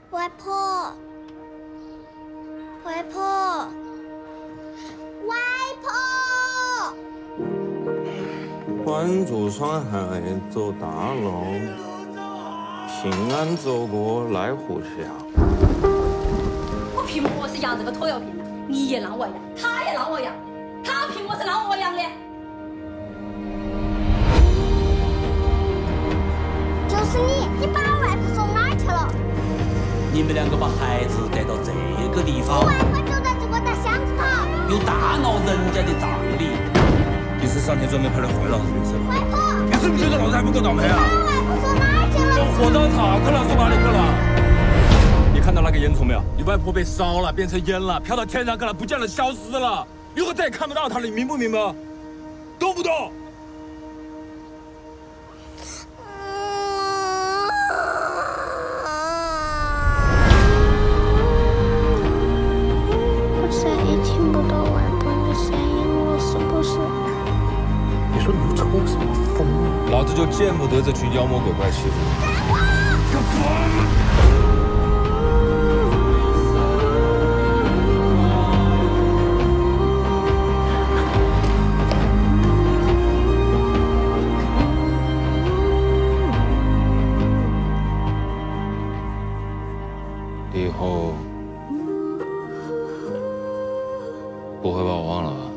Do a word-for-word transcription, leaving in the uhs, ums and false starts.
外婆，外婆，外婆。 关注上海走大路，平安走过来湖峡。 我凭么是养这个拖油瓶的？你也让我养，他也让我养，他凭么是让我养的？ 就是你，你把我外婆送哪儿去了？ 你们两个把孩子带到这个地方， 我外婆就在这个大巷子头， 有大闹人家的葬礼。 你是上天专门派来坏人是不是？ 外婆， 你是不是觉得老子还不够倒霉啊？ 把我外婆送哪儿去了？ 火葬场可能送哪里去了？你看到那个烟囱没有？你外婆被烧了，变成烟了，飘到天上去了，不见了，消失了。以后再也看不到她了，你明不明白？懂不懂？ 我再也听不到外婆的声音了，是不是？ 你说你抽什么风啊？ 老子就见不得这群妖魔鬼怪欺负你。个疯！ 以后不会把我忘了吧？